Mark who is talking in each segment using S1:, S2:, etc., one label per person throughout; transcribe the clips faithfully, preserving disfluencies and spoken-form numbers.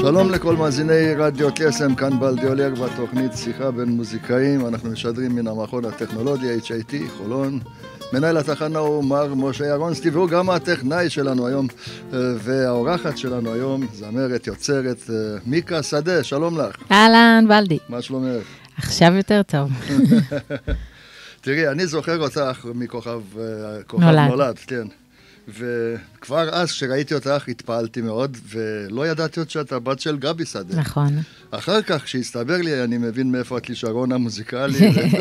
S1: שלום לכל מאזיני רדיו קסם, כאן בלדיולר בתוכנית שיחה בין מוזיקאים. אנחנו משדרים מן המכון הטכנולוגי אייץ' איי טי חולון. מנהל התחנה הוא מר משה ירונסקי, והוא גם הטכנאי שלנו היום, והאורחת שלנו היום, זמרת, יוצרת, מיקה שדה. שלום לך.
S2: אהלן, בלדי.
S1: מה שלומך?
S2: עכשיו יותר טוב.
S1: תראי, אני זוכר אותך מכוכב כוכב
S2: נולד.
S1: נולד, כן. וכבר אז שראיתי אותך התפעלתי מאוד, ולא ידעתי עוד שאתה בת של גבי שדה.
S2: נכון. אחר
S1: כך, כשהסתבר לי, אני מבין מאיפה הכישרון המוזיקלי.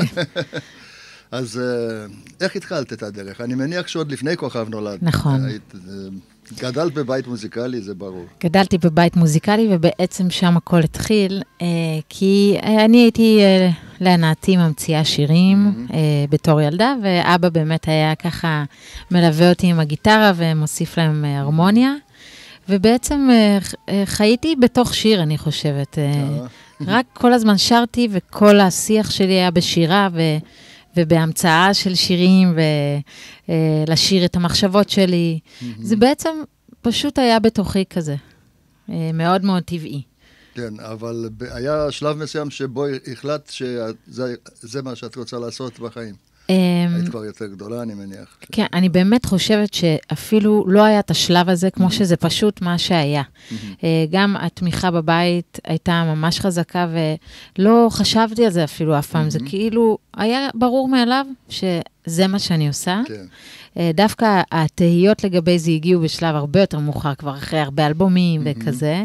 S1: אז איך התחלת את הדרך? אני מניח שעוד לפני כוכב נולד.
S2: נכון.
S1: היית, גדלת בבית מוזיקלי, זה ברור.
S2: גדלתי בבית מוזיקלי, ובעצם שם הכל התחיל, כי אני הייתי להנאתי ממציאה שירים mm-hmm. בתור ילדה, ואבא באמת היה ככה מלווה אותי עם הגיטרה ומוסיף להם הרמוניה, ובעצם חייתי בתוך שיר, אני חושבת. רק כל הזמן שרתי, וכל השיח שלי היה בשירה, ו... ובהמצאה של שירים, ולשיר את המחשבות שלי. Mm-hmm. זה בעצם פשוט היה בתוכי כזה, מאוד מאוד טבעי.
S1: כן, אבל היה שלב מסוים שבו החלט שזה מה שאת רוצה לעשות בחיים. היית כבר יותר גדולה, אני מניח.
S2: כן, אני באמת חושבת שאפילו לא היה את השלב הזה, כמו שזה פשוט מה שהיה. גם התמיכה בבית הייתה ממש חזקה, ולא חשבתי על זה אפילו אף פעם. זה כאילו היה ברור מאליו שזה מה שאני עושה. דווקא התהיות לגבי זה הגיעו בשלב הרבה יותר מאוחר, כבר אחרי הרבה אלבומים וכזה.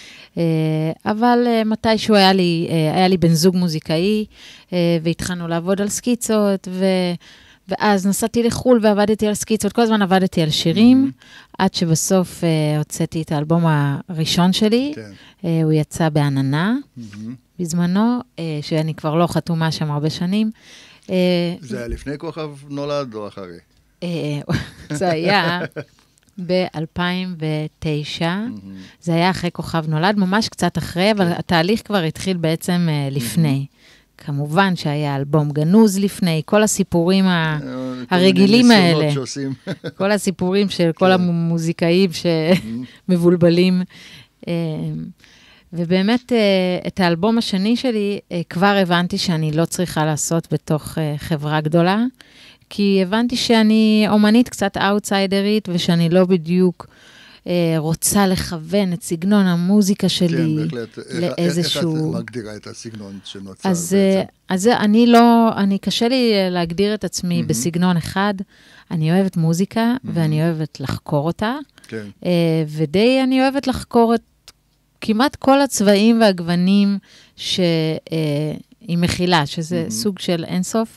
S2: אבל מתישהו היה לי, היה לי בן זוג מוזיקאי, והתחלנו לעבוד על סקיצות, ו, ואז נסעתי לחול ועבדתי על סקיצות, כל הזמן עבדתי על שירים, mm-hmm. עד שבסוף הוצאתי את האלבום הראשון שלי, okay. הוא יצא בעננה, mm-hmm. בזמנו, שאני כבר לא חתומה שם הרבה שנים.
S1: זה היה לפני כוכב נולד או אחרי?
S2: זה היה... ב-אלפיים ותשע, mm-hmm. זה היה אחרי כוכב נולד, ממש קצת אחרי, אבל okay. התהליך כבר התחיל בעצם uh, לפני. Mm-hmm. כמובן שהיה אלבום גנוז לפני, כל הסיפורים ה- הרגילים האלה. כל הסיפורים של כל okay. המוזיקאים שמבולבלים. Mm-hmm. ובאמת, uh, את האלבום השני שלי, uh, כבר הבנתי שאני לא צריכה לעשות בתוך uh, חברה גדולה, כי הבנתי שאני אומנית קצת אאוטסיידרית, ושאני לא בדיוק אה, רוצה לכוון את סגנון המוזיקה שלי
S1: כן, בהחלט.
S2: לאיזשהו...
S1: איך את מגדירה את הסגנון שנוצר
S2: אז,
S1: בעצם?
S2: אז אני לא, אני קשה לי להגדיר את עצמי mm-hmm. בסגנון אחד. אני אוהבת מוזיקה, mm-hmm. ואני אוהבת לחקור אותה. כן. אה, ודי אני אוהבת לחקור את כמעט כל הצבעים והגוונים שהיא מכילה, שזה mm-hmm. סוג של אינסוף.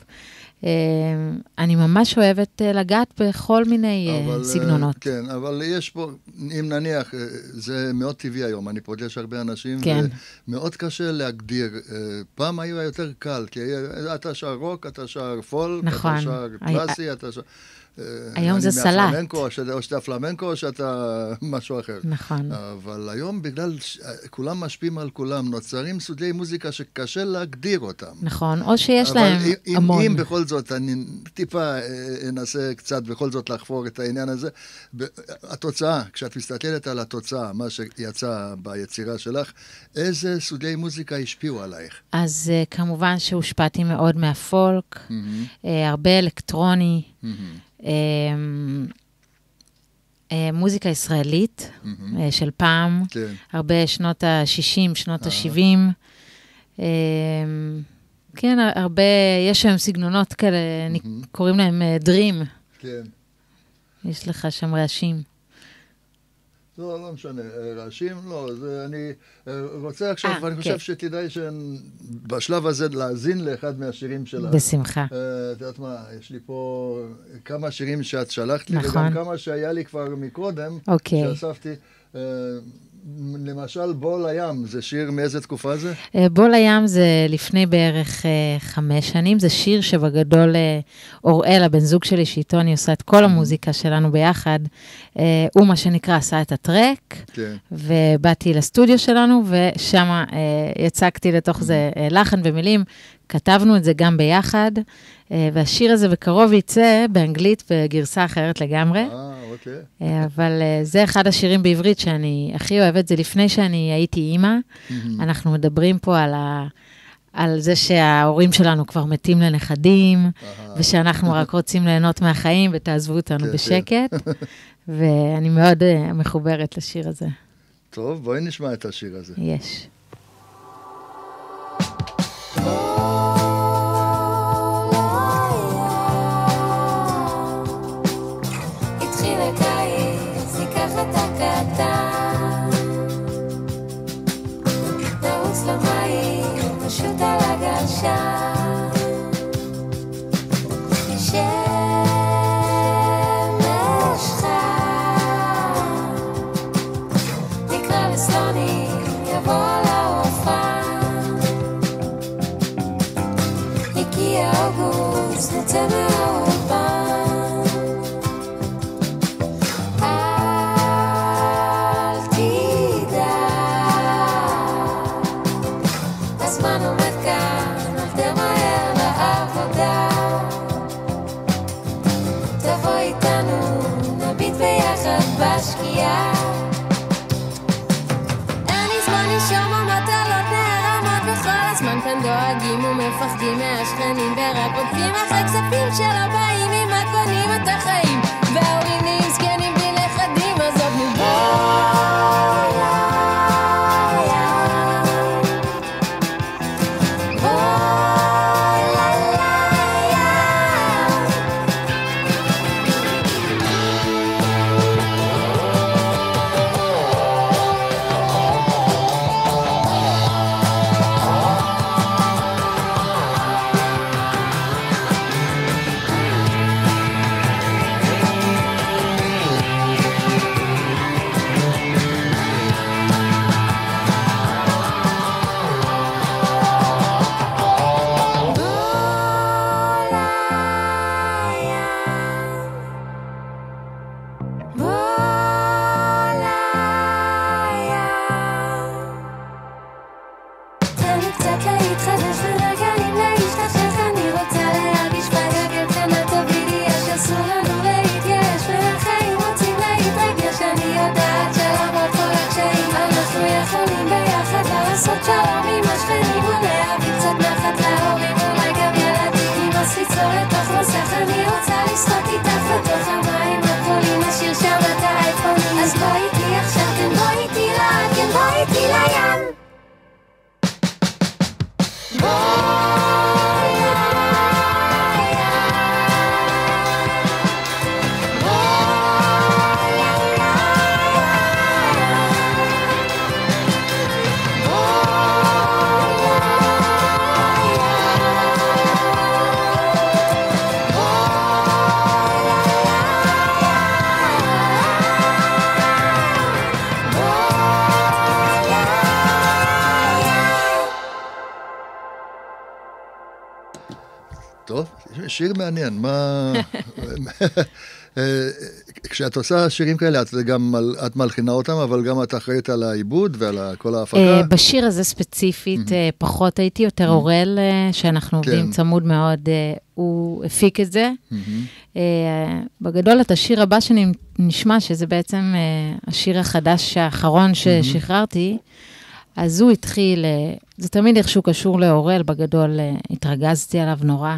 S2: אני ממש אוהבת לגעת בכל מיני
S1: אבל,
S2: סגנונות.
S1: כן, אבל יש פה, אם נניח, זה מאוד טבעי היום, אני פוגש הרבה אנשים,
S2: כן.
S1: ומאוד קשה להגדיר. פעם היה יותר קל, כי אתה שר רוק, אתה שר פול,
S2: נכון.
S1: אתה שר קלאסי, אתה שר...
S2: היום זה סלט.
S1: או שאתה פלמנקו, או שאתה משהו אחר.
S2: נכון.
S1: אבל היום, בגלל כולם משפיעים על כולם, נוצרים סוגי מוזיקה שקשה להגדיר אותם.
S2: נכון, או שיש להם המון.
S1: אבל אם בכל זאת, אני טיפה אנסה קצת בכל זאת לחפור את העניין הזה, התוצאה, כשאת מסתכלת על התוצאה, מה שיצא ביצירה שלך, איזה סוגי מוזיקה השפיעו עלייך?
S2: אז כמובן שהושפעתי מאוד מהפולק, הרבה אלקטרוני, מוזיקה ישראלית של פעם, הרבה שנות ה-שישים, שנות ה-שבעים. כן, הרבה, יש היום סגנונות כאלה, קוראים להם דרים. כן. יש לך שם רעשים.
S1: לא, לא משנה, רעשים, לא, זה אני רוצה עכשיו, ואני חושב שתדעי שבשלב הזה להאזין לאחד מהשירים שלה.
S2: בשמחה.
S1: את יודעת מה, יש לי פה כמה שירים שאת שלחת לי, וגם כמה שהיה לי כבר מקודם, שאספתי. למשל, בול הים, זה שיר מאיזה תקופה זה?
S2: בול הים זה לפני בערך חמש שנים, זה שיר שבגדול אוראל, הבן זוג שלי, שאיתו אני עושה את כל המוזיקה שלנו ביחד, הוא מה שנקרא עשה את הטרק, ובאתי לסטודיו שלנו, ושם יצקתי לתוך זה לחן ומילים, כתבנו את זה גם ביחד, והשיר הזה בקרוב יצא באנגלית בגרסה אחרת לגמרי.
S1: אה, אוקיי.
S2: אבל זה אחד השירים בעברית שאני הכי אוהבת, זה לפני שאני הייתי אימא. אנחנו מדברים פה על ה... על זה שההורים שלנו כבר מתים לנכדים, ושאנחנו רק רוצים ליהנות מהחיים, ותעזבו אותנו בשקט. ואני מאוד מחוברת לשיר הזה.
S1: טוב, בואי נשמע את השיר הזה.
S2: יש.
S3: התחיל הקיץ, ניקח את הקטן, נרוץ למים, פשוט על הגלשן, שמש חם, נקרא לסלוני, יבוא לאופן, הגיע אוגוסט, נצא מהאולפן, אל תדאג, הזמן עומד כאן, עבדר מהר לעבודה, תבוא איתנו, נביט ביחד בשקיעה, אין לי זמן לישון המטלות נערמות בכל הזמן כאן דואגים ומפחדים מהשכנים ורק בודקים אחרי כספים של הבאים עם הקונים את החיים וההורים נהיים זקנים בלי נכדים אז עוד נבוא
S1: טוב, שיר מעניין, מה... כשאת עושה שירים כאלה, את גם, את מלחינה אותם, אבל גם את אחראית על העיבוד ועל כל ההפקה?
S2: בשיר הזה ספציפית, פחות הייתי יותר אורל, שאנחנו עובדים צמוד מאוד, הוא הפיק את זה. בגדול, את השיר הבא שנשמע, שזה בעצם השיר החדש האחרון ששחררתי, אז הוא התחיל, זה תמיד איכשהו קשור לאורל, בגדול התרגזתי עליו נורא,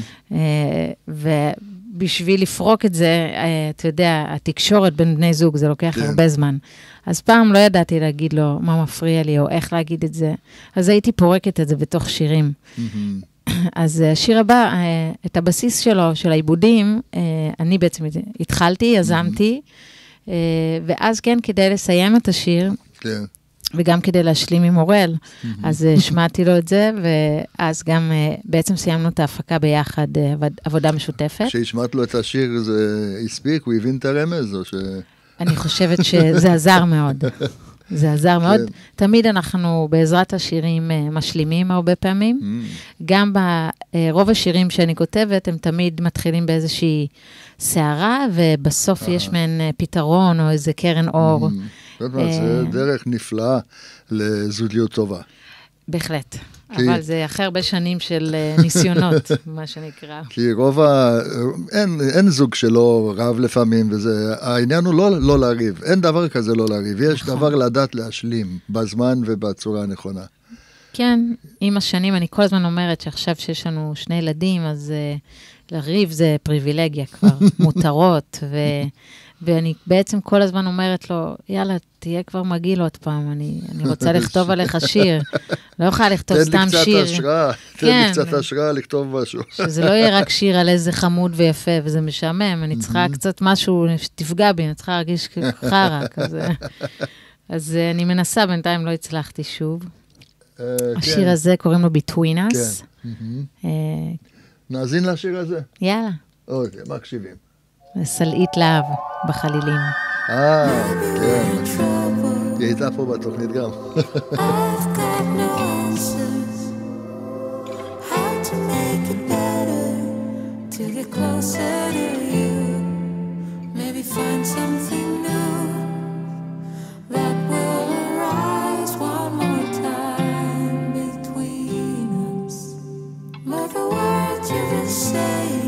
S2: ובשביל לפרוק את זה, אתה יודע, התקשורת בין בני זוג, זה לוקח הרבה זמן. אז פעם לא ידעתי להגיד לו מה מפריע לי, או איך להגיד את זה, אז הייתי פורקת את זה בתוך שירים. אז השיר הבא, את הבסיס שלו, של העיבודים, אני בעצם התחלתי, יזמתי, ואז כן, כדי לסיים את השיר,
S1: כן.
S2: וגם כדי להשלים עם אורל, אז שמעתי לו את זה, ואז גם בעצם סיימנו את ההפקה ביחד, עבודה משותפת.
S1: כשהשמעת לו את השיר, זה הספיק? הוא הבין את הרמז? או ש... אני
S2: חושבת שזה עזר מאוד. זה עזר מאוד. תמיד אנחנו בעזרת השירים משלימים הרבה פעמים. גם ברוב השירים שאני כותבת, הם תמיד מתחילים באיזושהי שערה, ובסוף יש מעין פתרון או איזה קרן אור.
S1: זה דרך נפלאה לזוגיות טובה.
S2: בהחלט. אבל זה אחרי הרבה שנים של ניסיונות, מה שנקרא.
S1: כי רוב ה... אין, אין זוג שלא רב לפעמים, וזה... העניין הוא לא, לא להריב. אין דבר כזה לא להריב. יש נכון. דבר לדעת להשלים, בזמן ובצורה הנכונה.
S2: כן, עם השנים, אני כל הזמן אומרת שעכשיו שיש לנו שני ילדים, אז uh, לריב זה פריבילגיה כבר, מותרות, ו... ואני בעצם כל הזמן אומרת לו, יאללה, תהיה כבר מגיל עוד פעם, אני, אני רוצה לכתוב עליך שיר. לא יכולה לכתוב סתם שיר.
S1: תן לי קצת השראה, תן לי קצת השראה לכתוב משהו.
S2: שזה לא יהיה רק שיר על איזה חמוד ויפה, וזה משעמם, אני צריכה קצת משהו שתפגע בי, אני צריכה להרגיש חרא כזה. אז אני מנסה, בינתיים לא הצלחתי שוב. השיר הזה קוראים לו Between Us.
S1: נאזין לשיר הזה?
S2: יאללה.
S1: אוקיי, מקשיבים.
S2: סלעית להב בחלילים.
S1: אה, כן. היא הייתה פה בתוכנית גם.
S4: I've got no answers how to make it better to get closer to you. Maybe find something new that will arise one more time between us. But the words you've been saying,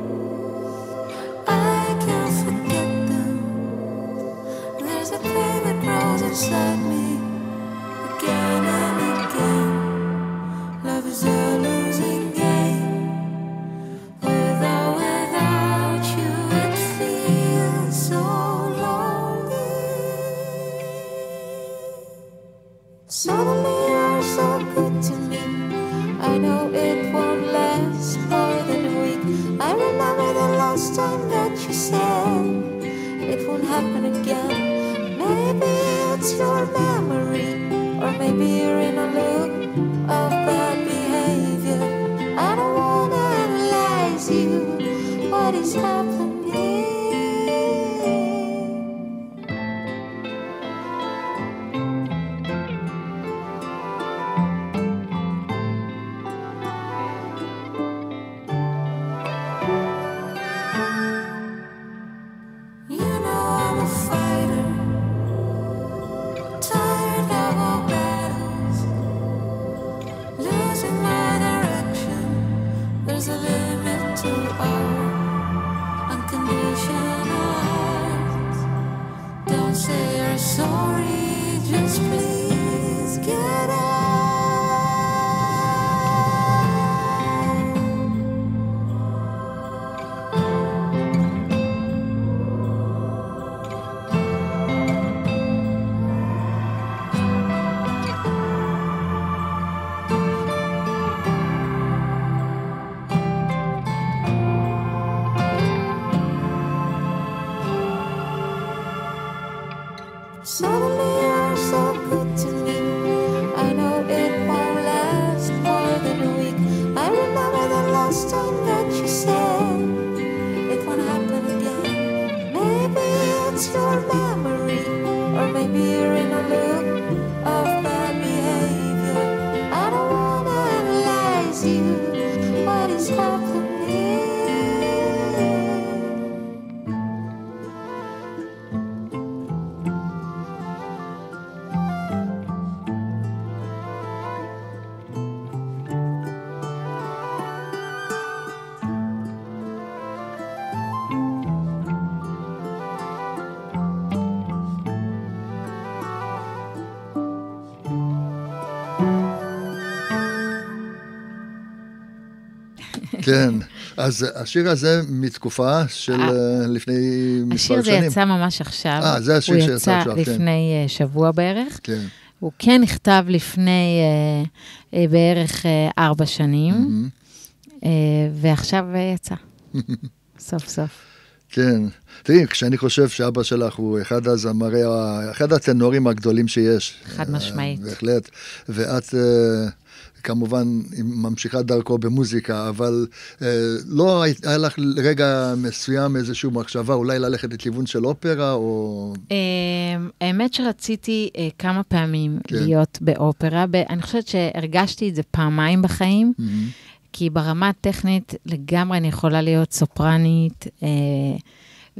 S4: I can't forget them. There's a pain that grows inside me again and again. Love is a losing game. With or without you, it feels so lonely. Suddenly you're so good to me. I know it won't last more than a week. I remember the last time that you said it won't happen again. Maybe it's your memory, or maybe you're in a loop of bad behavior. I don't wanna analyze you, what is happening. You know I'm a fighter, tired of all battles, losing my direction. There's a limit to our unconditional hearts. Don't say you're sorry, just please get out. Suddenly you're so good to me. I know it won't last more than a week. I remember the last time that you said it won't happen again. Maybe it's your memory, or maybe you're in a loop of bad behavior. I don't wanna analyze you, what is happening.
S1: כן, אז השיר הזה מתקופה של לפני מספר שנים.
S2: השיר זה יצא ממש עכשיו.
S1: אה, זה השיר שיצא עכשיו, כן.
S2: הוא יצא לפני שבוע בערך.
S1: כן.
S2: הוא כן נכתב לפני בערך ארבע שנים, ועכשיו יצא. סוף סוף.
S1: כן. תראי, כשאני חושב שאבא שלך הוא אחד הזמרי, אחד הטנורים הגדולים שיש.
S2: חד משמעית.
S1: בהחלט. ואת... כמובן, היא ממשיכה דרכו במוזיקה, אבל אה, לא היה לך רגע מסוים איזשהו מחשבה, אולי ללכת לכיוון של אופרה, או...
S2: אה, האמת שרציתי אה, כמה פעמים
S1: כן.
S2: להיות באופרה, ב- אני חושבת שהרגשתי את זה פעמיים בחיים, mm-hmm. כי ברמה הטכנית לגמרי אני יכולה להיות סופרנית, אה,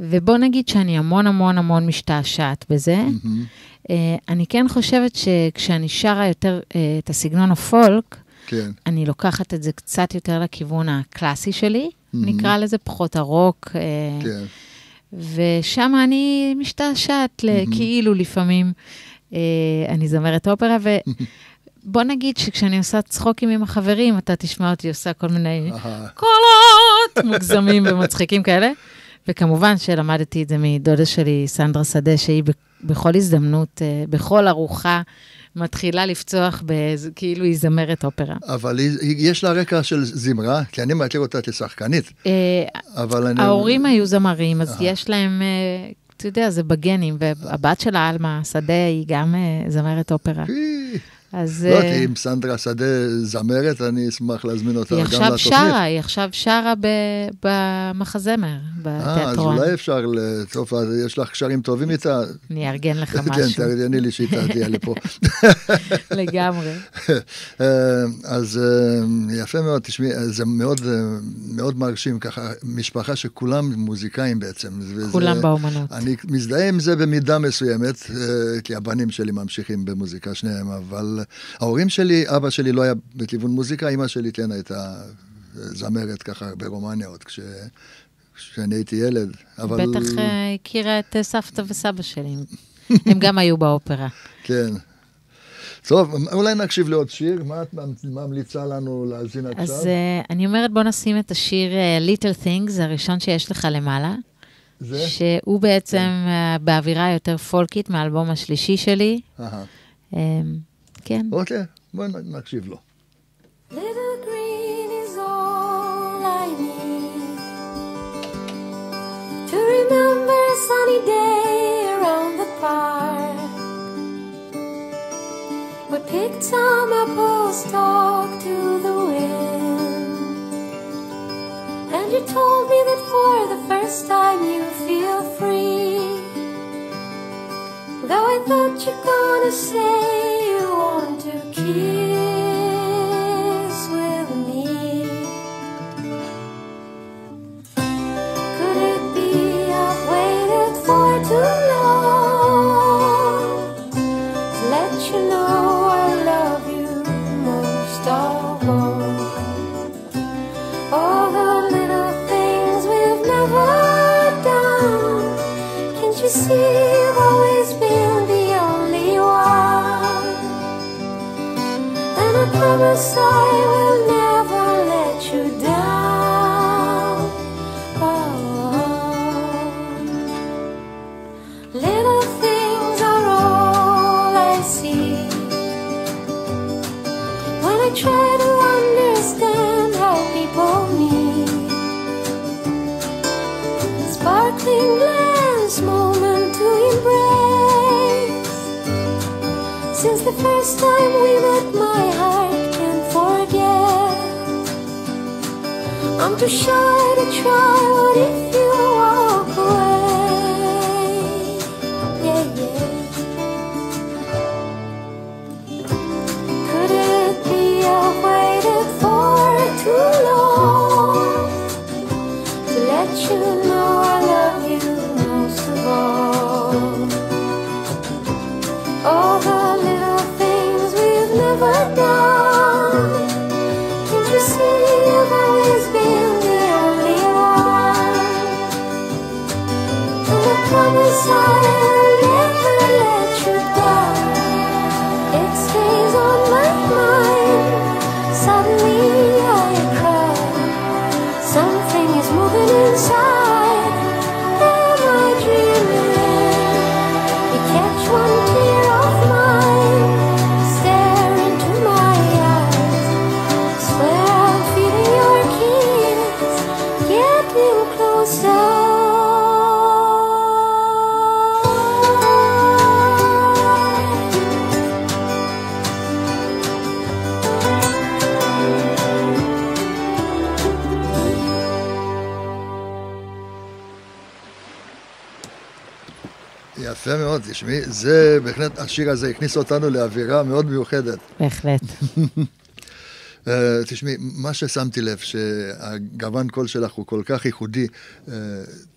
S2: ובוא נגיד שאני המון המון המון משתעשעת בזה. Mm-hmm. אני כן חושבת שכשאני שרה יותר את הסגנון הפולק, כן. אני לוקחת את זה קצת יותר לכיוון הקלאסי שלי, mm-hmm. נקרא לזה פחות הרוק, כן. ושם אני משתעשעת mm-hmm. כאילו לפעמים, אני זמרת אופרה, ובוא נגיד שכשאני עושה צחוקים עם החברים, אתה תשמע אותי עושה כל מיני קולות מוגזמים ומצחיקים כאלה, וכמובן שלמדתי את זה מדודה שלי, סנדרה שדה, שהיא בכל הזדמנות, בכל ארוחה, מתחילה לפצוח כאילו היא זמרת אופרה.
S1: אבל יש לה רקע של זמרה, כי אני מכיר אותה כשחקנית.
S2: ההורים היו זמרים, אז יש להם, אתה יודע, זה בגנים, והבת שלה, אלמה שדה, היא גם זמרת אופרה. אז...
S1: לא, כי אם סנדרה שדה זמרת, אני אשמח להזמין אותה גם לתוכנית.
S2: היא עכשיו שרה, היא עכשיו שרה במחזמר, בתיאטרון.
S1: אז אולי אפשר, טוב, יש לך קשרים טובים איתה.
S2: אני אארגן לך משהו.
S1: כן, תארגני לי שהיא תהיה לפה.
S2: לגמרי.
S1: אז יפה מאוד, תשמעי, זה מאוד, מאוד מרשים, ככה, משפחה שכולם מוזיקאים בעצם.
S2: כולם באומנות.
S1: אני מזדהה עם זה במידה מסוימת, כי הבנים שלי ממשיכים במוזיקה שניהם, אבל ההורים שלי, אבא שלי לא היה בכיוון מוזיקה, אמא שלי כן הייתה זמרת ככה ברומניה עוד, כש... כשאני הייתי ילד. אבל...
S2: בטח הכירה את סבתא וסבא שלי. הם גם היו באופרה.
S1: כן. טוב, אולי נקשיב לעוד שיר. מה את ממליצה לנו להזין עכשיו?
S2: אז אני אומרת, בוא נשים את השיר Little Things, הראשון שיש לך למעלה. זה? שהוא בעצם באווירה יותר פולקית מהאלבום השלישי שלי.
S1: אהה.
S2: כן.
S1: אוקיי, בואי נקשיב לו.
S4: Little green is all I need to remember a sunny day around the park. We picked some apples, talked to the wind, and you told me that for the first time you feel free. Though I thought you're gonna say you want to kiss with me. Could it be I've waited for too long to let you know I love you most of all? All the little things we've never done, can't you see I've always been the only one? And I promise I will never let you down. Oh. Little things are all I see when I try to understand how people meet. Sparkling glance, moment to embrace. Since the first time we met, my heart can't forget. I'm too shy to try, what if you walk away? Yeah, yeah. Could it be I've waited for too long to let you know I love you most of all? All the little things we've never done, can't you see I've always been the only one? And I promise I'll never let you down. It stays on my mind, suddenly I cry. Something is moving inside. Am I dreaming? You catch one tear of mine, stare into my eyes. Swear I'm feeling your kiss, getting closer.
S1: יפה מאוד, תשמעי, זה בהחלט, השיר הזה הכניס אותנו לאווירה מאוד מיוחדת.
S2: בהחלט.
S1: Uh, תשמעי, מה ששמתי לב, שהגוון קול שלך הוא כל כך ייחודי, uh,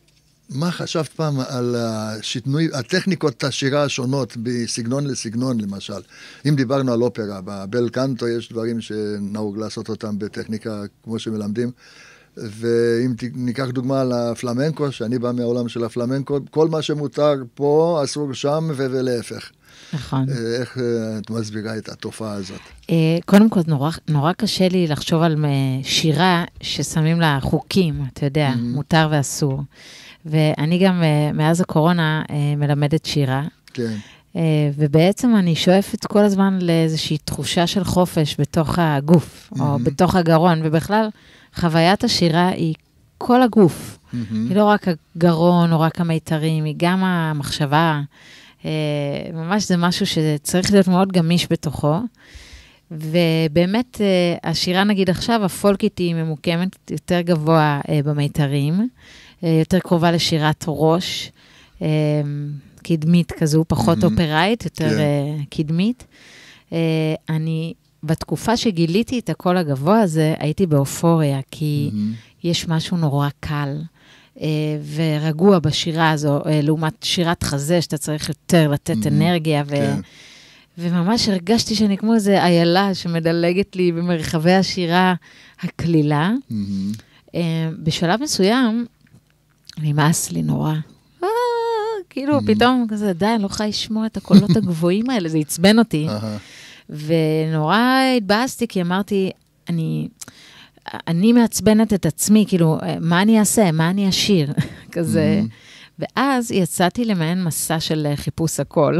S1: מה חשבת פעם על השינוי, הטכניקות השירה השונות בסגנון לסגנון, למשל? אם דיברנו על אופרה, בבל קנטו יש דברים שנהוג לעשות אותם בטכניקה כמו שמלמדים, ואם ניקח דוגמה על הפלמנקו, שאני בא מהעולם של הפלמנקו, כל מה שמותר פה אסור שם ולהפך.
S2: נכון.
S1: איך את מסבירה את התופעה הזאת?
S2: קודם כל, נורא, נורא קשה לי לחשוב על שירה ששמים לה חוקים, אתה יודע, mm-hmm. מותר ואסור. ואני גם מאז הקורונה מלמדת שירה. כן. ובעצם אני שואפת כל הזמן לאיזושהי תחושה של חופש בתוך הגוף, mm-hmm. או בתוך הגרון, ובכלל חוויית השירה היא כל הגוף. Mm-hmm. היא לא רק הגרון או רק המיתרים, היא גם המחשבה. ממש זה משהו שצריך להיות מאוד גמיש בתוכו. ובאמת השירה נגיד עכשיו, הפולקית היא ממוקמת יותר גבוה במיתרים, יותר קרובה לשירת ראש, קדמית כזו, פחות mm-hmm. אופראית, יותר yeah. קדמית. אני, בתקופה שגיליתי את הקול הגבוה הזה, הייתי באופוריה, כי mm-hmm. יש משהו נורא קל ורגוע בשירה הזו, לעומת שירת חזה, שאתה צריך יותר לתת mm-hmm. אנרגיה, ו... כן. וממש הרגשתי שאני כמו איזו איילה שמדלגת לי במרחבי השירה הכלילה. Mm-hmm. בשלב מסוים, נמאס לי נורא. כאילו, פתאום כזה, די, אני לא יכולה לשמוע את הקולות הגבוהים האלה, זה עצבן אותי. ונורא התבאסתי, כי אמרתי, אני, אני מעצבנת את עצמי, כאילו, מה אני אעשה? מה אני אשיר? כזה. ואז יצאתי למעין מסע של חיפוש הקול.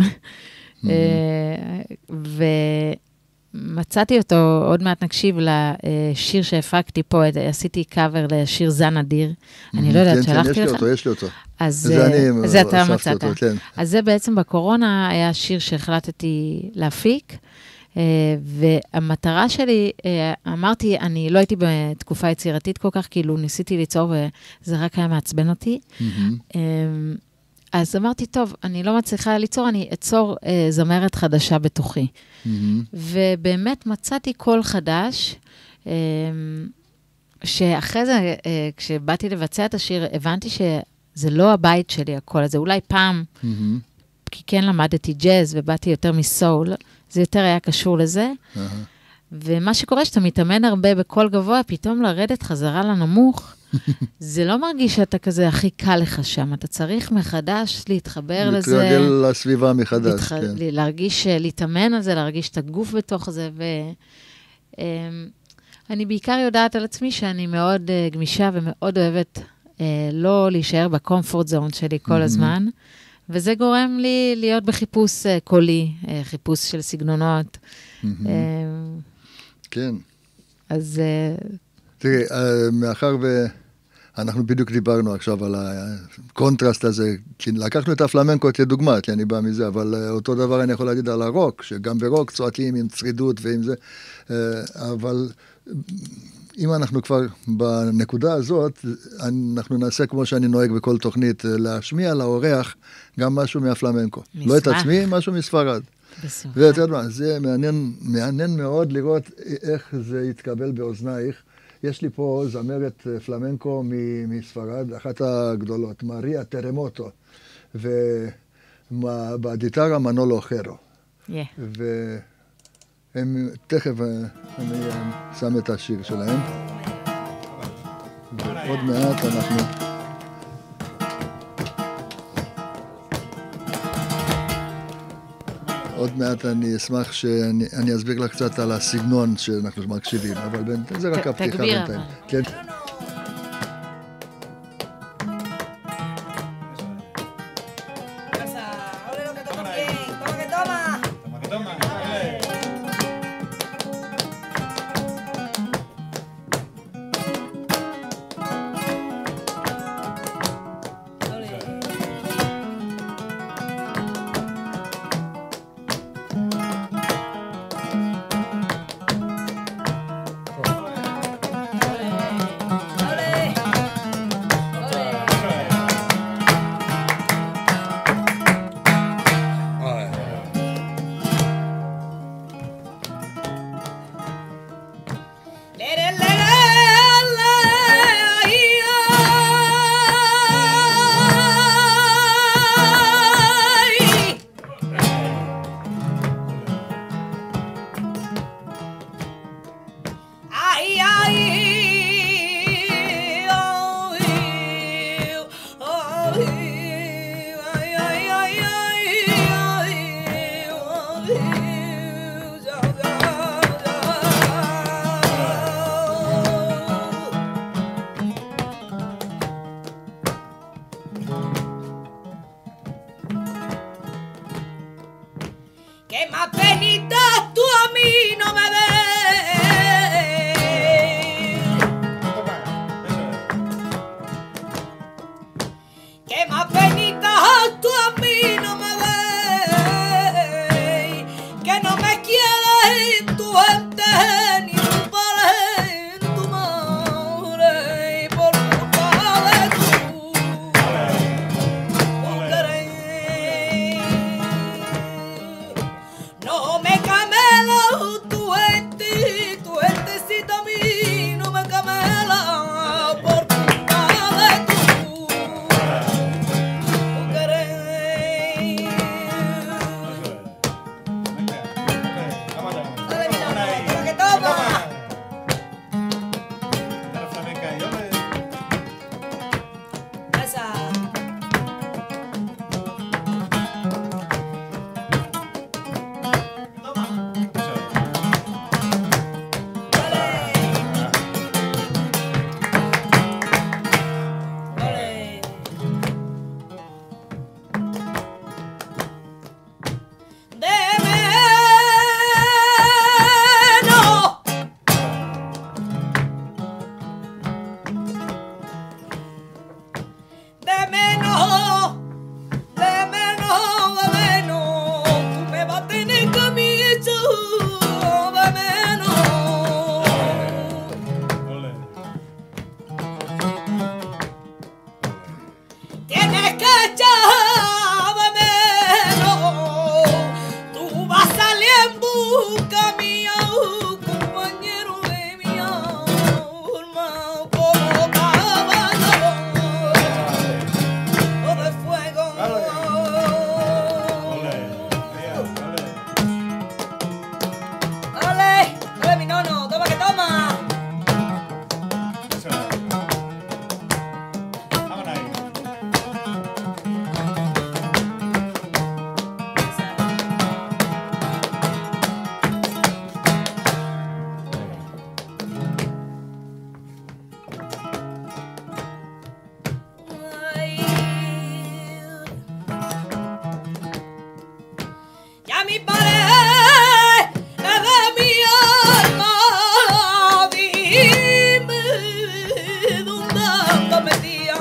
S2: ומצאתי אותו, עוד מעט נקשיב לשיר שהפקתי פה, עשיתי קאבר לשיר זן אדיר. אני לא יודעת, שלחתי לך?
S1: יש לי אותו, יש לי אותו.
S2: אז זה אתה מצאת. אז זה בעצם בקורונה היה שיר שהחלטתי להפיק, והמטרה שלי, אמרתי, אני לא הייתי בתקופה יצירתית כל כך, כאילו ניסיתי ליצור, וזה רק היה מעצבן אותי. אז אמרתי, טוב, אני לא מצליחה ליצור, אני אצור אה, זמרת חדשה בתוכי. Mm-hmm. ובאמת מצאתי קול חדש, אה, שאחרי זה, אה, כשבאתי לבצע את השיר, הבנתי שזה לא הבית שלי, הקול הזה. אולי פעם, mm-hmm. כי כן למדתי ג'אז ובאתי יותר מסול, זה יותר היה קשור לזה. Uh-huh. ומה שקורה, שאתה מתאמן הרבה בקול גבוה, פתאום לרדת חזרה לנמוך, זה לא מרגיש שאתה כזה הכי קל לך שם, אתה צריך מחדש להתחבר לזה.
S1: להתרגל לסביבה מחדש, להתח... כן.
S2: להרגיש, להתאמן על זה, להרגיש את הגוף בתוך זה, ואני בעיקר יודעת על עצמי שאני מאוד uh, גמישה ומאוד אוהבת uh, לא להישאר בקומפורט זון שלי כל mm-hmm. הזמן, וזה גורם לי להיות בחיפוש uh, קולי, uh, חיפוש של סגנונות. Mm-hmm. Uh,
S1: כן.
S2: אז... Uh,
S1: תראי, מאחר ואנחנו בדיוק דיברנו עכשיו על הקונטרסט הזה, כי לקחנו את הפלמנקו כדוגמה, כי אני בא מזה, אבל אותו דבר אני יכול להגיד על הרוק, שגם ברוק צועקים עם צרידות ועם זה, אבל אם אנחנו כבר בנקודה הזאת, אנחנו נעשה כמו שאני נוהג בכל תוכנית, להשמיע לאורח גם משהו מהפלמנקו. מספר. לא את עצמי, משהו מספרד. ואתה יודע מה, זה מעניין, מעניין מאוד לראות איך זה יתקבל באוזנייך. יש לי פה זמרת פלמנקו מספרד, אחת הגדולות, מריה טרמוטו, ובגיטרה מנולו חרו. והם, תכף אני שם את השיר שלהם. ועוד מעט אנחנו... עוד מעט אני אשמח שאני אסביר לך קצת על הסגנון שאנחנו מקשיבים, אבל זה רק הפתיחה בינתיים. כן.
S4: Hey.
S5: Que más penitas tú a mí no me des. Que más penitas tú a mí no me des. Que no me quieres tu gente ni tu padre ni tu madre por culpa de tu querer. No me camela tu gente, tu gentecita a mí no me camela por culpa de tu querer. Dale, mira, para que toma. Esa. De menos, de menos, de menos, de menos, tú me vas a tener que mi hecho de menos. Tienes que echar de menos. Tú vas a salir en busca mía, compañero de mi alma, como caballo o de fuego. Dale, dale mi nono, toma que toma. Ay. Ya mi pared es de mi alma, dime dónde anda metida.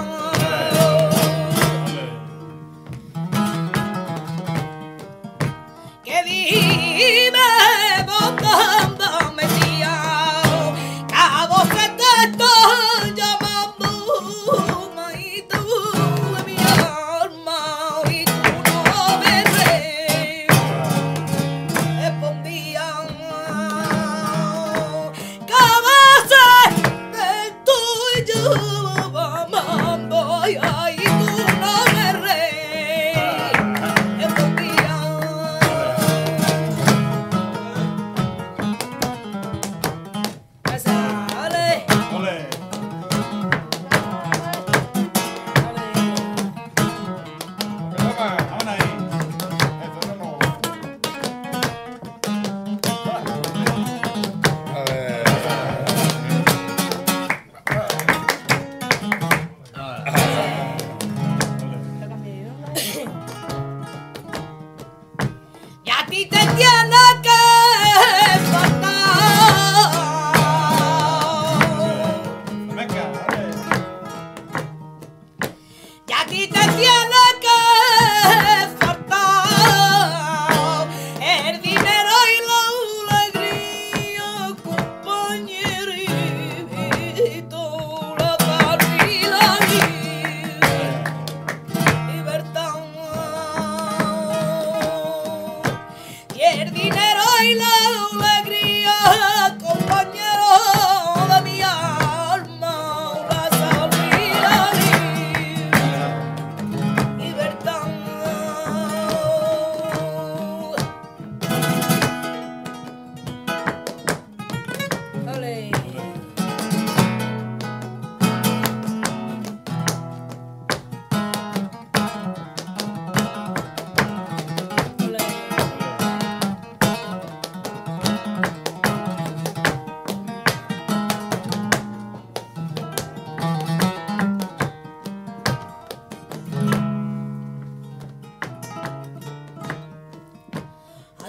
S5: Que dime dónde anda metida, que a vos que te estoy llamando, maíto de mi alma, y tú no me respondías. Que a veces te estoy yo amando, ay, ay, y tú no me respondías. Esa, dale. Y a ti te tiene que faltar. Y a ti te tiene que faltar el dinero y la alegría, compañerito, la paz y la libertad. Y el dinero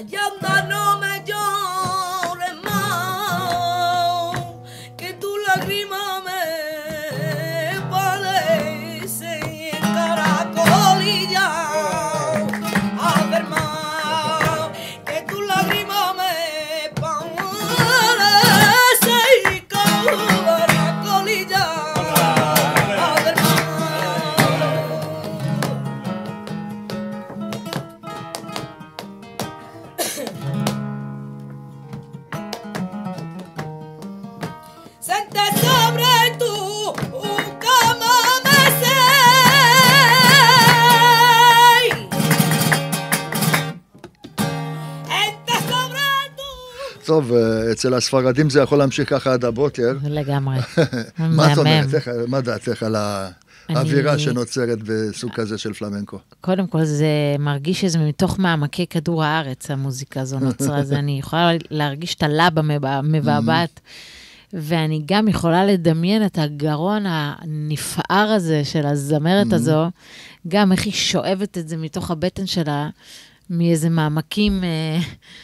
S5: Ayanda no me llores más, que tu lágrima me parece caracol y ya. A ver más, que tu lágrima me parece caracol y ya. A ver más. Senté sobre tu cama mesé. Senté sobre tu...
S1: טוב, אה, אצל הספרדים זה יכול להמשיך ככה עד הבוקר.
S2: לגמרי.
S1: מה את
S2: מהמם.
S1: אומרת? איך- מה דעתך על האווירה
S2: אני-
S1: שנוצרת בסוג כזה של פלמנקו?
S2: קודם כל, זה מרגיש שזה מתוך מעמקי כדור הארץ, המוזיקה הזו נוצרה. אז אני יכולה להרגיש את הלבה מבעבעת, ואני גם יכולה לדמיין את הגרון הנפער הזה של הזמרת הזו, גם איך היא שואבת את זה מתוך הבטן שלה, מאיזה מעמקים אה,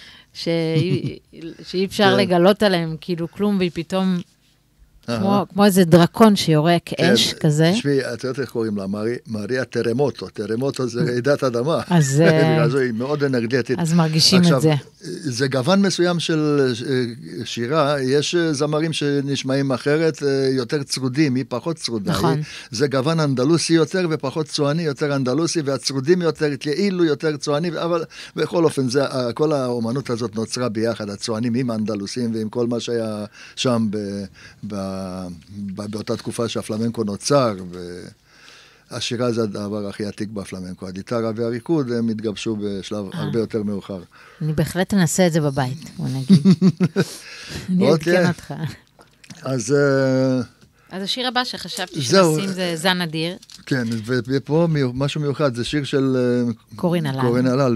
S2: שאי שאי אפשר
S1: כן.
S2: לגלות עליהם, כאילו כלום, והיא פתאום
S1: אהה.
S2: כמו כמו איזה דרקון שיורק אש
S1: כן,
S2: כזה.
S1: תשמעי, את יודעת איך קוראים לה? מרי- מריה טרמוטו. טרמוטו זה רעידת אדמה.
S2: אז, אה,
S1: בגלל זה היא מאוד אנרגטית.
S2: אז מרגישים
S1: עכשיו,
S2: את זה.
S1: זה גוון מסוים של אה, שירה, יש אה, זמרים שנשמעים אחרת, אה, יותר צרודים, היא פחות צרודה.
S2: נכון.
S1: היא- זה גוון אנדלוסי יותר ופחות צועני, יותר אנדלוסי, והצרודים יותר כאילו יותר צועני, אבל בכל אופן, זה, אה, כל האומנות הזאת נוצרה ביחד, הצוענים עם האנדלוסים ועם כל מה שהיה שם ב, ב, ב, באותה תקופה שהפלמנקו נוצר, והשירה זה הדבר הכי עתיק בפלמנקו. הגיטרה והריקוד הם התגבשו בשלב הרבה יותר מאוחר.
S2: אני בהחלט אנסה את זה בבית, בוא נגיד. אני
S1: אוקיי.
S2: אעדכן אותך.
S1: אז אה,
S2: אז השיר הבא שחשבתי
S1: זהו.
S2: שנשים זה זן אדיר,
S1: כן, ופה מיו- משהו מיוחד, זה שיר של אה,
S2: קורין הלל.
S1: קורין הלל,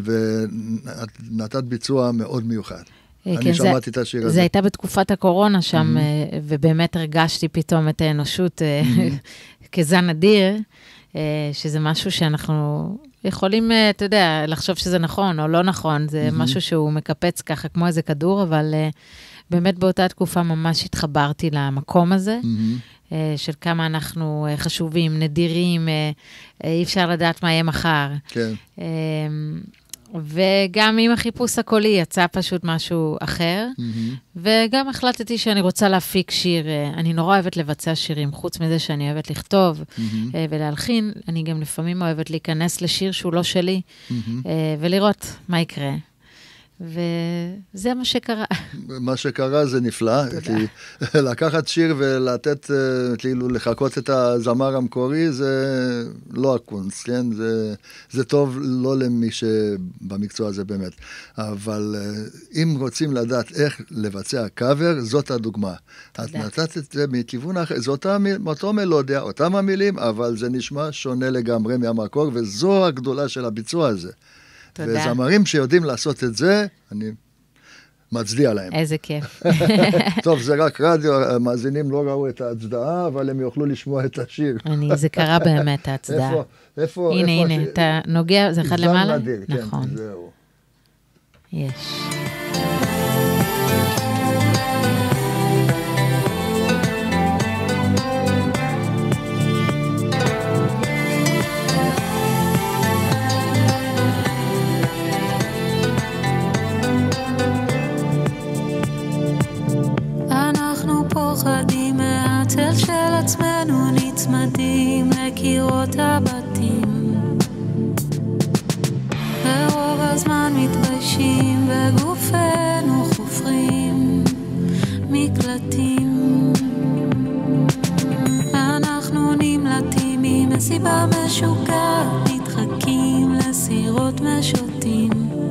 S1: ונתת ביצוע מאוד מיוחד.
S2: אה,
S1: אני
S2: כן, זה-
S1: שמעתי את השיר
S2: זה
S1: הזה.
S2: הייתה בתקופת הקורונה שם, אה, ובאמת הרגשתי פתאום את האנושות אה, כזן אדיר, אה, שזה משהו שאנחנו יכולים, אה, אתה יודע, לחשוב שזה נכון או לא נכון, זה משהו שהוא מקפץ ככה כמו איזה כדור, אבל אה, באמת באותה תקופה ממש התחברתי למקום הזה,
S1: מהמם.
S2: אה, של כמה אנחנו אה, חשובים, נדירים, אה, אה, אי אפשר לדעת מה יהיה מחר.
S1: כן,
S2: אמ, וגם עם החיפוש הקולי יצא פשוט משהו אחר,
S1: מהמם.
S2: וגם החלטתי שאני רוצה להפיק שיר, אה, אני נורא אוהבת לבצע שירים, חוץ מזה שאני אוהבת לכתוב
S1: מהמם.
S2: אה, ולהלחין, אני גם לפעמים אוהבת להיכנס לשיר שהוא לא שלי,
S1: מהמם.
S2: אה, ולראות מה יקרה. וזה מה שקרה.
S1: מה שקרה זה נפלא, כי לקחת שיר ולתת, אה, כאילו לחכות את הזמר המקורי, זה לא הקונץ, כן? זה, זה טוב לא למי שבמקצוע הזה באמת. אבל אה, אם רוצים לדעת איך לבצע קאבר, זאת הדוגמה. את נתת את זה מכיוון אחר, זו אותה, מ- אותו מלודיה, אותם המילים, אבל זה נשמע שונה לגמרי מהמקור, וזו הגדולה של הביצוע הזה.
S2: תודה.
S1: וזמרים שיודעים לעשות את זה, אני מצדיע להם.
S2: איזה כיף.
S1: טוב, זה רק רדיו, המאזינים לא ראו את ההצדעה, אבל הם יוכלו לשמוע את השיר.
S2: אני, זה קרה באמת, ההצדעה.
S1: איפה, איפה,
S2: הנה,
S1: איפה
S2: הנה,
S1: השיר?
S2: אתה נוגע, זה אחד
S1: זן
S2: למעלה?
S1: נדיר, כן,
S2: נכון,
S1: זהו.
S2: יש.
S4: אנחנו פוחדים מהצל של עצמנו, נצמדים לקירות הבתים, ורוב הזמן מתביישים בגופנו, חופרים מקלטים. אנחנו נמלטים ממסיבה משוגעת, נדחקים לסירות משוטים.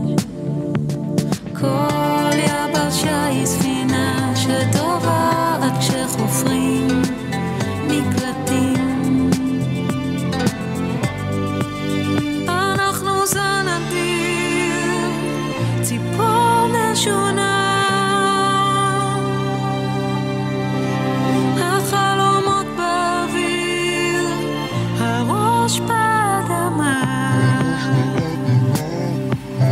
S4: כל יבשה היא ספינה שטובעת כשחופרים מקלטים. אנחנו זן אדיר, ציפור משונה, החלומות באוויר, הראש באדמה.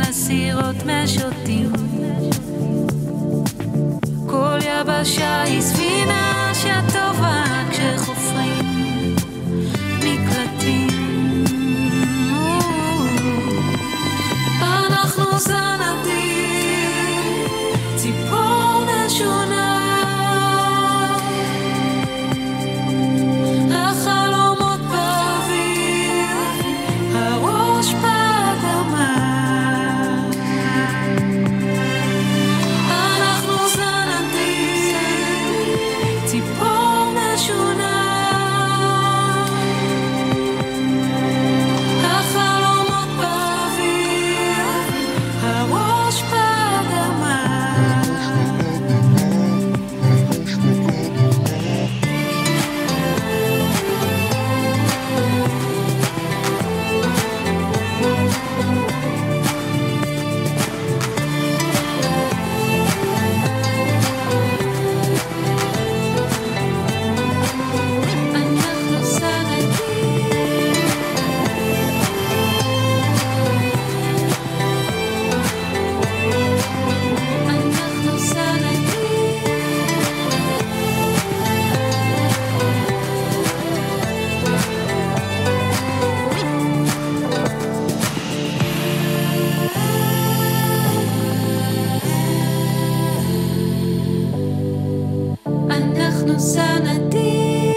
S4: הסירות משוטים, כל יבשה היא ספינה שטובה כשחופרים מקלטים. אנחנו זנדים, ציפור משונה, החלומות באוויר, הראש באדמה. אנחנו זנדים, ציפור משונה, החלומות באוויר, הראש באדמה. אנחנו זנדים.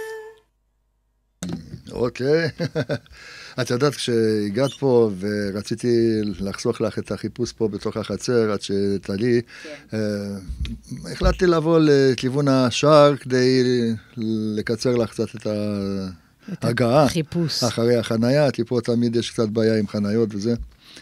S1: אוקיי. את יודעת, כשהגעת פה ורציתי לחסוך לך את החיפוש פה בתוך החצר, עד שתעלי, החלטתי לבוא לכיוון השער כדי לקצר לך קצת את ההגעה.
S2: חיפוש.
S1: אחרי החנייה, כי פה תמיד יש קצת בעיה עם חניות וזה.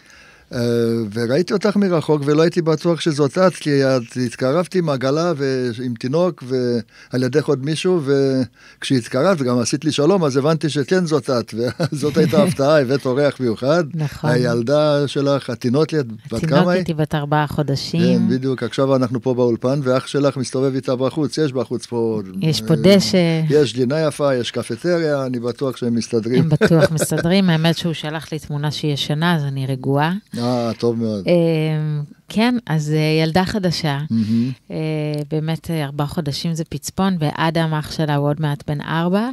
S1: וראיתי אותך מרחוק ולא הייתי בטוח שזאת את, כי התקרבתי עם עגלה ועם תינוק ועל ידך עוד מישהו, וכשהתקרבת וגם עשית לי שלום, אז הבנתי שכן זאת את, וזאת הייתה הפתעה, הבאת אורח מיוחד.
S2: נכון.
S1: הילדה שלך, התינוקת, בת כמה היא?
S2: התינוקת היא בת ארבעה חודשים.
S1: כן, בדיוק, עכשיו אנחנו פה באולפן, ואח שלך מסתובב איתה בחוץ, יש בחוץ פה...
S2: יש פה דשא.
S1: יש גינה יפה, יש קפטריה, אני בטוח שהם מסתדרים.
S2: הם בטוח מסתדרים, האמת שהוא שלח לי תמונה שהיא ישנה, אז אני רגועה.
S1: אה, טוב מאוד.
S2: כן, אז ילדה חדשה, באמת ארבעה חודשים זה פצפון, ואדם אח שלה הוא עוד מעט בן ארבע,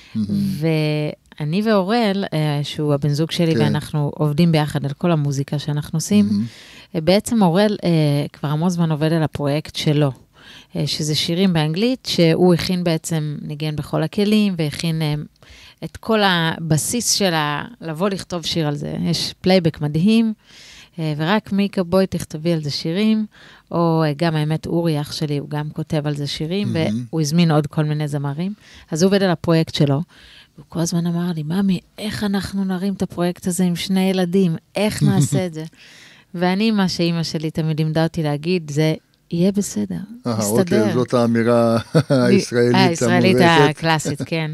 S2: ואני ואורל, שהוא הבן זוג שלי, ואנחנו עובדים ביחד על כל המוזיקה שאנחנו עושים, בעצם אורל כבר המון זמן עובד על הפרויקט שלו, שזה שירים באנגלית, שהוא הכין בעצם ניגן בכל הכלים, והכין את כל הבסיס שלה, לבוא לכתוב שיר על זה. יש פלייבק מדהים, ורק מיקה בואי תכתבי על זה שירים, או גם האמת אורי אח שלי, הוא גם כותב על זה שירים, mm-hmm. והוא הזמין עוד כל מיני זמרים, אז הוא עובד על הפרויקט שלו, והוא כל הזמן אמר לי, ממי, איך אנחנו נרים את הפרויקט הזה עם שני ילדים, איך נעשה את זה? ואני, מה שאימא שלי תמיד לימדה אותי להגיד, זה יהיה בסדר,
S1: נסתדר. אוקיי, זאת האמירה הישראלית המובטת.
S2: הישראלית הקלאסית, כן.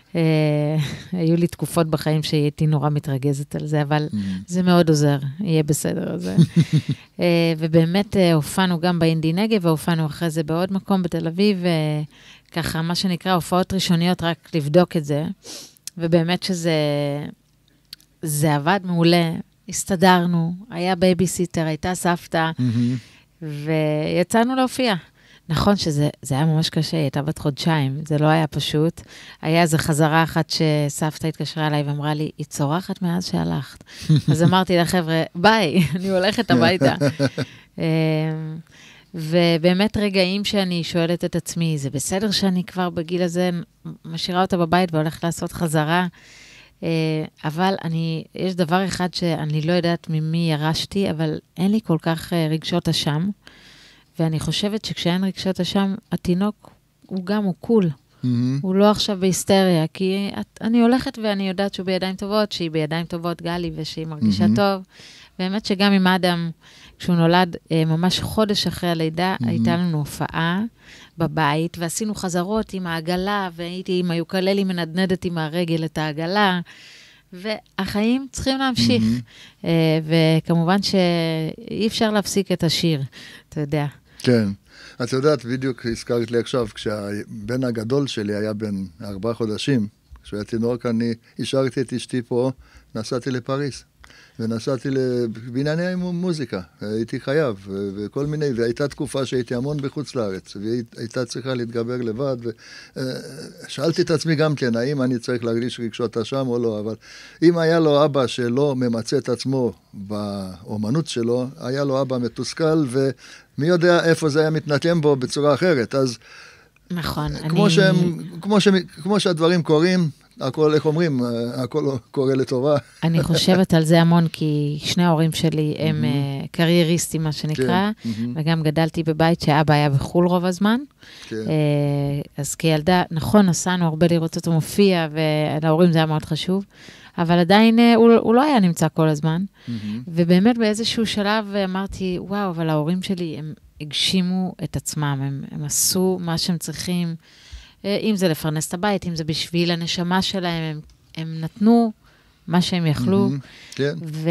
S2: היו לי תקופות בחיים שהייתי נורא מתרגזת על זה, אבל זה מאוד עוזר, יהיה בסדר הזה. ובאמת הופענו גם באינדי נגב, והופענו אחרי זה בעוד מקום בתל אביב, וככה מה שנקרא הופעות ראשוניות, רק לבדוק את זה, ובאמת שזה זה עבד מעולה, הסתדרנו, היה בייביסיטר, הייתה סבתא, ויצאנו להופיע. נכון שזה זה היה ממש קשה, היא הייתה בת חודשיים, זה לא היה פשוט. היה איזו חזרה אחת שסבתא התקשרה אליי ואמרה לי, היא צורחת מאז שהלכת. אז אמרתי לחבר'ה, ביי, אני הולכת הביתה. ובאמת רגעים שאני שואלת את עצמי, זה בסדר שאני כבר בגיל הזה משאירה אותה בבית והולכת לעשות חזרה, אבל אני, יש דבר אחד שאני לא יודעת ממי ירשתי, אבל אין לי כל כך רגשות אשם, ואני חושבת שכשאין רגשות אשם, התינוק הוא גם, הוא קול. Mm-hmm. הוא לא עכשיו בהיסטריה, כי את, אני הולכת ואני יודעת שהוא בידיים טובות, שהיא בידיים טובות גלי, ושהיא מרגישה mm-hmm. טוב. באמת שגם עם אדם, כשהוא נולד ממש חודש אחרי הלידה, mm-hmm. הייתה לנו הופעה בבית, ועשינו חזרות עם העגלה, והייתי עם היוקללי מנדנדת עם הרגל את העגלה, והחיים צריכים להמשיך. Mm-hmm. וכמובן שאי אפשר להפסיק את השיר, אתה יודע.
S1: כן. את יודעת, בדיוק הזכרת לי עכשיו, כשהבן הגדול שלי היה בן ארבעה חודשים, כשהוא היה תינוק, אני השארתי את אשתי פה, נסעתי לפריס. ונסעתי לבנייני מוזיקה, הייתי חייב, וכל מיני, והייתה תקופה שהייתי המון בחוץ לארץ, והייתה צריכה להתגבר לבד, ושאלתי את עצמי גם כן, האם אני צריך להרגיש רגשות אשם או לא, אבל אם היה לו אבא שלא ממצא את עצמו באומנות שלו, היה לו אבא מתוסכל, ומי יודע איפה זה היה מתנתן בו בצורה אחרת, אז
S2: נכון,
S1: כמו,
S2: אני...
S1: שהם, כמו, ש... כמו שהדברים קורים, הכל, איך אומרים, הכל קורה לטובה.
S2: אני חושבת על זה המון, כי שני ההורים שלי הם mm-hmm. קרייריסטים, מה שנקרא, כן. mm-hmm. וגם גדלתי בבית שאבא היה בחול רוב הזמן. כן. אז כילדה, נכון, נסענו הרבה לראות אותו מופיע, ולהורים זה היה מאוד חשוב, אבל עדיין הוא, הוא לא היה נמצא כל הזמן. Mm-hmm. ובאמת באיזשהו שלב אמרתי, וואו, אבל ההורים שלי, הם הגשימו את עצמם, הם, הם עשו מה שהם צריכים, אם זה לפרנס את הבית, אם זה בשביל הנשמה שלהם, הם, הם נתנו מה שהם יכלו.
S1: Mm-hmm, כן.
S2: ו,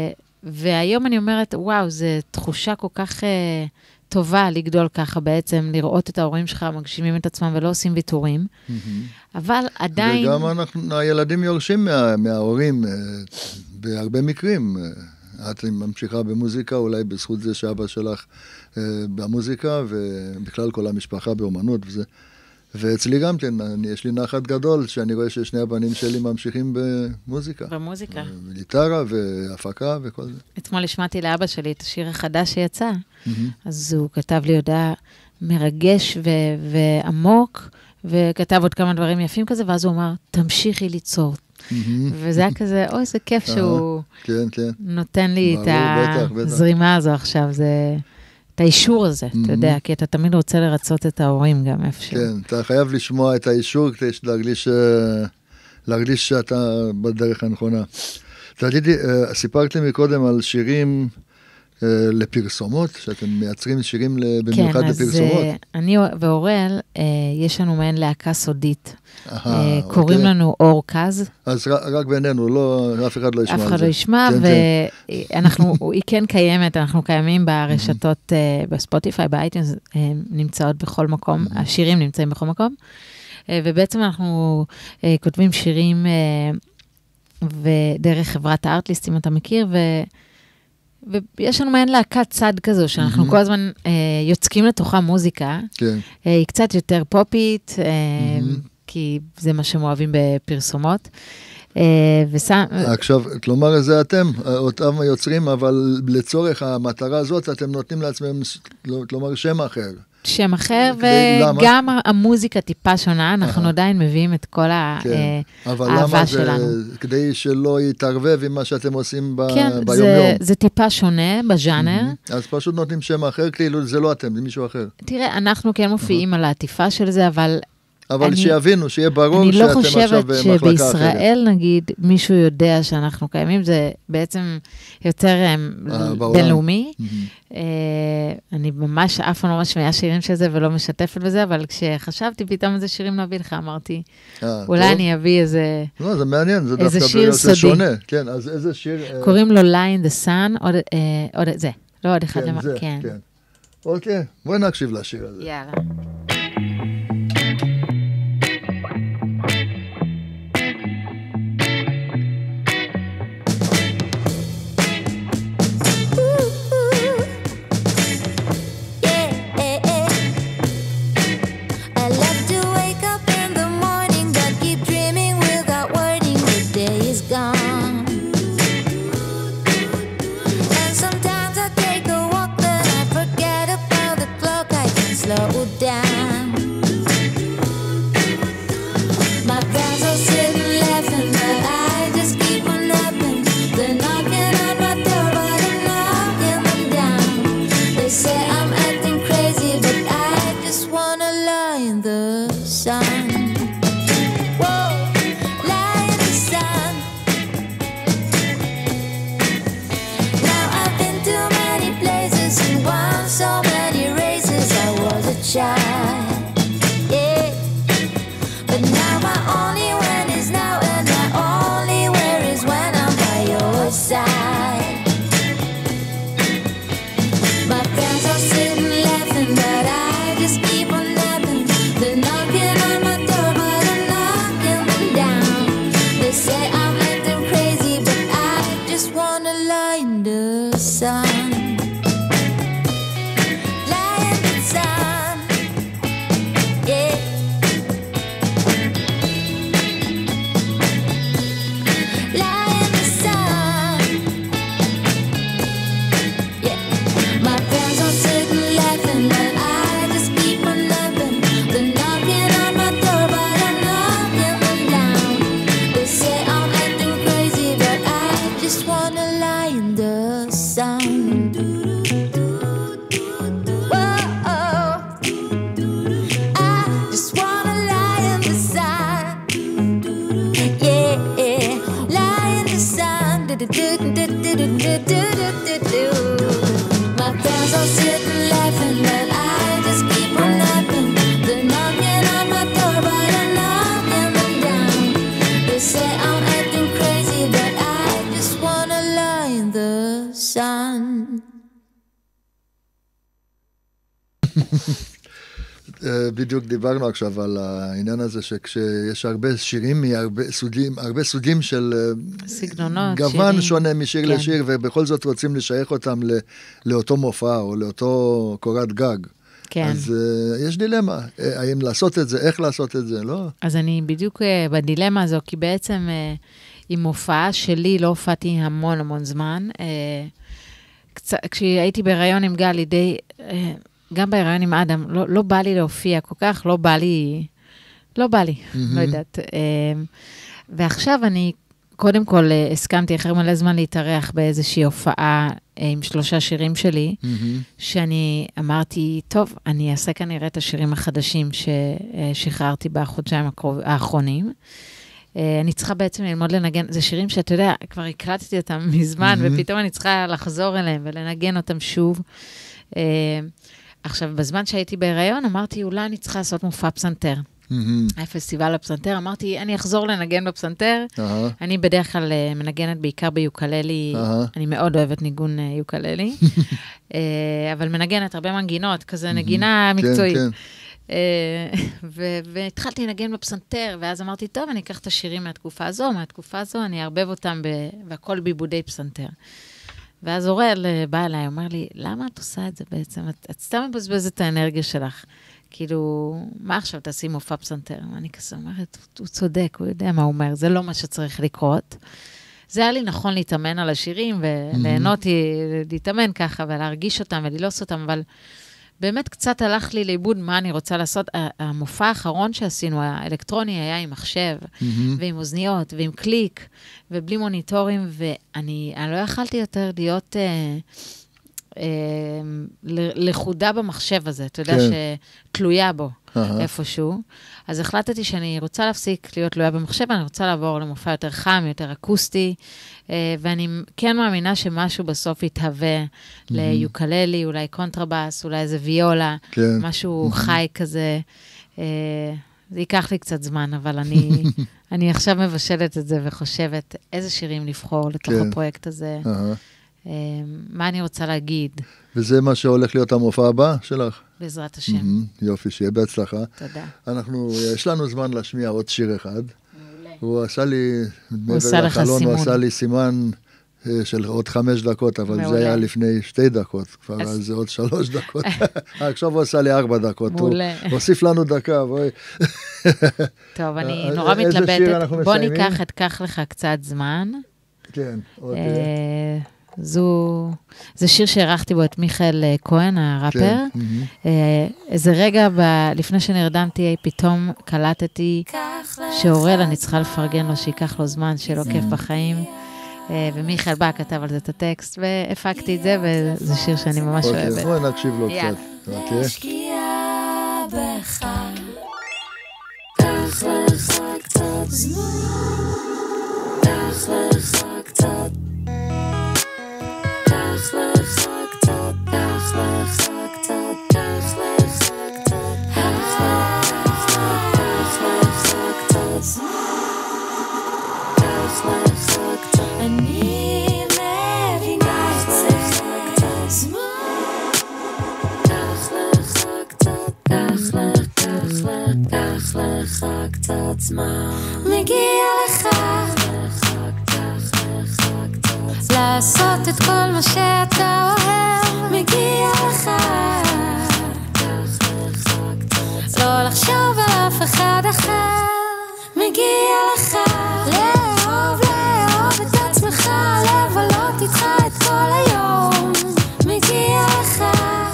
S2: והיום אני אומרת, וואו, זו תחושה כל כך uh, טובה לגדול ככה בעצם, לראות את ההורים שלך מגשימים את עצמם ולא עושים ויתורים. Mm-hmm. אבל עדיין...
S1: וגם אנחנו, הילדים יורשים מה, מההורים, uh, בהרבה מקרים. Uh, את ממשיכה במוזיקה, אולי בזכות זה שאבא שלך uh, במוזיקה, ובכלל כל המשפחה באומנות וזה. ואצלי גם כן, אני, יש לי נחת גדול, שאני רואה ששני הבנים שלי ממשיכים במוזיקה.
S2: במוזיקה.
S1: גיטרה והפקה וכל זה.
S2: אתמול השמעתי לאבא שלי את השיר החדש שיצא, mm-hmm. אז הוא כתב לי הודעה מרגש ו- ועמוק, וכתב עוד כמה דברים יפים כזה, ואז הוא אמר, תמשיכי ליצור. Mm-hmm. וזה היה כזה, אוי, זה כיף שהוא
S1: כן, כן.
S2: נותן לי
S1: ברור,
S2: את
S1: בטח, בטח.
S2: הזרימה הזו עכשיו, זה... את האישור הזה, mm-hmm. אתה יודע, כי אתה תמיד רוצה לרצות את ההורים גם איפשהו.
S1: כן, אתה חייב לשמוע את האישור כדי להרגיש, להרגיש שאתה בדרך הנכונה. תגידי, סיפרת לי מקודם על שירים לפרסומות, שאתם מייצרים שירים במיוחד
S2: כן,
S1: לפרסומות.
S2: כן, אז אני ואורל, יש לנו מעין להקה סודית.
S1: אה,
S2: קוראים
S1: אוקיי.
S2: לנו אורקז.
S1: אז רק בינינו, לא, אף אחד לא ישמע על זה.
S2: אף אחד לא ישמע,
S1: כן,
S2: ואנחנו, היא כן קיימת, אנחנו קיימים ברשתות, בספוטיפיי, באייטיונס, נמצאות בכל מקום, השירים נמצאים בכל מקום, ובעצם אנחנו כותבים שירים, ודרך חברת הארטליסט, אם אתה מכיר, ו... ויש לנו מעין להקת צד כזו, שאנחנו mm-hmm. כל הזמן אה, יוצקים לתוכה מוזיקה, כן. אה, היא קצת יותר פופית, אה, mm-hmm. כי זה מה שהם אוהבים בפרסומות. אה, ושם...
S1: עכשיו, כלומר, זה אתם, אותם היוצרים, אבל לצורך המטרה הזאת, אתם נותנים לעצמם, כלומר, שם אחר.
S2: שם אחר, וגם המוזיקה טיפה שונה, אנחנו עדיין מביאים את כל האהבה שלנו. אבל למה זה, כדי
S1: שלא יתערבב עם מה שאתם עושים ביום-יום?
S2: כן, זה טיפה שונה בז'אנר.
S1: אז פשוט נותנים שם אחר, כאילו זה לא אתם, זה מישהו אחר.
S2: תראה, אנחנו כן מופיעים על העטיפה של זה, אבל...
S1: אבל שיבינו, שיהיה ברור שאתם עכשיו במחלקה אחרת.
S2: אני לא חושבת שבישראל, נגיד, מישהו יודע שאנחנו קיימים, זה בעצם יותר בינלאומי. אני ממש אף פעם לא משמיעה שירים של זה ולא משתפת בזה, אבל כשחשבתי פתאום איזה שירים להביא לך, אמרתי, אולי אני אביא איזה שיר סודי.
S1: לא, זה מעניין, זה דווקא שונה. כן, אז איזה שיר...
S2: קוראים לו Lie in the Sun, עוד זה, לא עוד אחד למה, כן.
S1: אוקיי, בואי נקשיב לשיר הזה.
S2: יאללה.
S4: Slow down.
S1: בדיוק דיברנו עכשיו על העניין הזה שכשיש הרבה שירים מהרבה סוגים, הרבה סוגים של
S2: סגנונות,
S1: גוון
S2: שירים.
S1: שונה משיר
S2: כן.
S1: לשיר, ובכל זאת רוצים לשייך אותם לאותו מופע או לאותו קורת גג.
S2: כן.
S1: אז uh, יש דילמה, האם לעשות את זה, איך לעשות את זה, לא?
S2: אז אני בדיוק uh, בדילמה הזו, כי בעצם uh, עם הופעה שלי לא הופעתי המון המון זמן. Uh, קצ... כשהייתי בהיריון עם גלי, די, uh, גם בהיריון עם אדם, לא, לא בא לי להופיע כל כך, לא בא לי, לא בא לי, mm-hmm. לא יודעת. Uh, ועכשיו אני, קודם כל, uh, הסכמתי אחרי מלא זמן להתארח באיזושהי הופעה, עם שלושה שירים שלי, mm-hmm. שאני אמרתי, טוב, אני אעשה כנראה את השירים החדשים ששחררתי בחודשיים האחרונים. אני צריכה בעצם ללמוד לנגן, זה שירים שאתה יודע, כבר הקלטתי אותם מזמן, mm-hmm. ופתאום אני צריכה לחזור אליהם ולנגן אותם שוב. עכשיו, בזמן שהייתי בהיריון, אמרתי, אולי אני צריכה לעשות מופע פסנתר. הפסטיבל הפסנתר, אמרתי, אני אחזור לנגן בפסנתר, אני בדרך כלל מנגנת בעיקר ביוקללי, אני מאוד אוהבת ניגון יוקללי, אבל מנגנת הרבה מנגינות, כזה נגינה מקצועית. והתחלתי לנגן בפסנתר, ואז אמרתי, טוב, אני אקח את השירים מהתקופה הזו, מהתקופה הזו, אני אערבב אותם, והכל בעיבודי פסנתר. ואז אורל בא אליי, אומר לי, למה את עושה את זה בעצם? את סתם מבזבזת את האנרגיה שלך. כאילו, מה עכשיו תעשי מופע פסנתר? אני כזה אומרת, הוא צודק, הוא יודע מה הוא אומר, זה לא מה שצריך לקרות. זה היה לי נכון להתאמן על השירים, וליהנות להתאמן ככה, ולהרגיש אותם, וללעוס אותם, אבל באמת קצת הלך לי לאיבוד מה אני רוצה לעשות. המופע האחרון שעשינו, האלקטרוני, היה עם מחשב, ועם אוזניות, ועם קליק, ובלי מוניטורים, ואני לא יכלתי יותר להיות... לחודה במחשב הזה, אתה יודע שתלויה בו איפשהו. אז החלטתי שאני רוצה להפסיק להיות תלויה במחשב, אני רוצה לעבור למופע יותר חם, יותר אקוסטי, ואני כן מאמינה שמשהו בסוף יתהווה ליוקללי, אולי קונטרבאס, אולי איזה ויולה, משהו חי כזה. זה ייקח לי קצת זמן, אבל אני, אני עכשיו מבשלת את זה וחושבת איזה שירים לבחור לתוך הפרויקט הזה. מה אני רוצה להגיד.
S1: וזה מה שהולך להיות המופע הבא שלך?
S2: בעזרת השם.
S1: יופי, שיהיה בהצלחה.
S2: תודה.
S1: אנחנו, יש לנו זמן להשמיע עוד שיר אחד. מעולה. הוא עשה לי,
S2: הוא עשה לך סימון.
S1: הוא עשה לי סימן של עוד חמש דקות, אבל זה היה לפני שתי דקות, כבר אז זה עוד שלוש דקות. עכשיו הוא עשה לי ארבע דקות.
S2: מעולה.
S1: הוסיף לנו דקה, בואי.
S2: טוב, אני נורא מתלבטת. בוא ניקח את כך לך קצת זמן.
S1: כן, אוקיי.
S2: זו, זה שיר שערכתי בו את מיכאל כהן, הראפר. איזה רגע לפני שנרדמתי, פתאום קלטתי שאורל, אני צריכה לפרגן לו, שיקח לו זמן, שלא כיף בחיים. ומיכאל בא, כתב על זה את הטקסט, והפקתי את זה, וזה שיר שאני ממש אוהבת.
S1: אוקיי, בואי נקשיב לו קצת. אוקיי.
S4: השקיעה בך, קח לך קצת זמן, קח לך קצת קח לך קצת, קח לך קצת, קח לך קצת, קח לך קצת, קח לך קצת, אני מבינה את זה, קח לך קצת, קח לך, קח לך, קח לך קצת זמן, מגיע לך לעשות את כל מה שאתה אוהב, מגיע לך לא לחשוב על אף אחד אחר, מגיע לך לאהוב, לאהוב את עצמך, לבלות איתך את כל היום, מגיע לך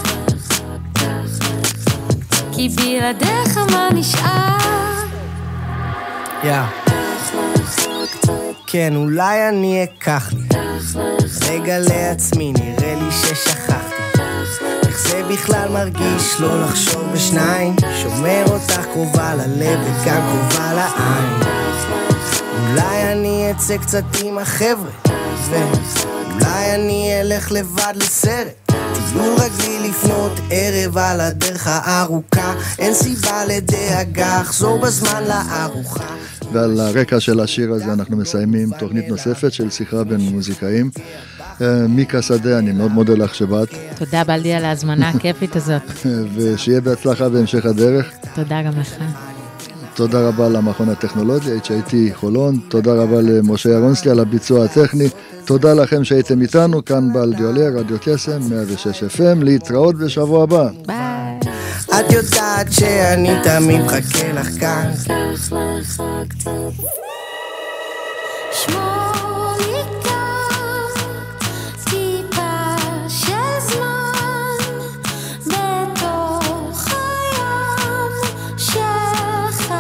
S4: כי בלעדיך מה נשאר?
S6: Yeah. כן, אולי אני אקח לי רגע לעצמי, נראה לי ששכחתי איך זה בכלל מרגיש לא לחשוב בשניים, שומר אותך קרובה ללב וגם קרובה לעין. אולי אני אצא קצת עם החבר'ה, ואולי אני אלך לבד לסרט, תהיו רגלי לפנות ערב על הדרך הארוכה, אין סיבה לדאגה, אחזור בזמן לארוחה.
S1: ועל הרקע של השיר הזה אנחנו מסיימים תוכנית נוספת של שיחה בין מוזיקאים. מיקה שדה, אני מאוד מודה לך שבאת.
S2: תודה בלדי על ההזמנה הכיפית הזאת.
S1: ושיהיה בהצלחה בהמשך הדרך.
S2: תודה גם לך.
S1: תודה רבה למכון הטכנולוגיה, אייץ' איי טי חולון, תודה רבה למשה ירונסקי על הביצוע הטכני, תודה לכם שהייתם איתנו, כאן בלדיולר, רדיו קסם, מאה ושש אף אם, להתראות בשבוע הבא.
S2: ביי.
S6: את יודעת שאני תמיד מחכה לך כאן.
S4: שמור לי כאן טיפה של זמן בתוך הים שלך.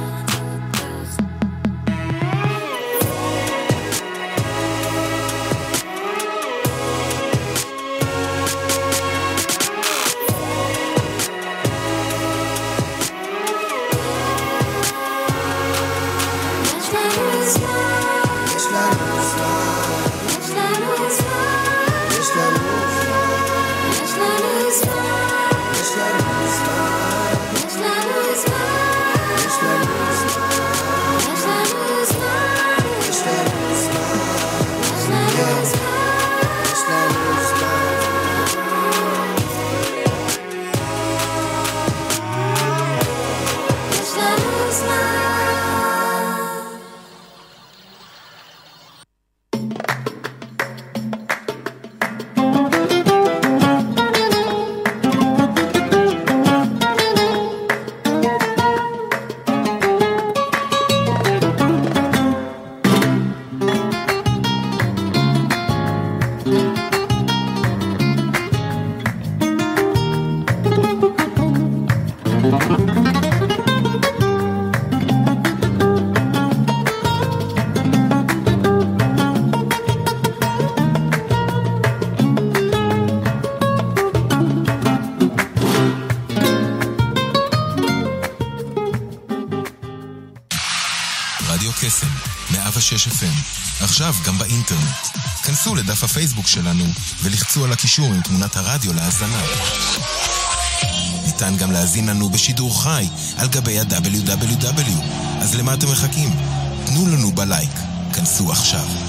S7: קסם, מאה ושש אף אם, עכשיו גם באינטרנט. כנסו לדף הפייסבוק שלנו ולחצו על הקישור עם תמונת הרדיו להאזנה. ניתן גם להאזין לנו בשידור חי על גבי ה-דאבליו דאבליו דאבליו. אז למה אתם מחכים? תנו לנו בלייק. כנסו עכשיו.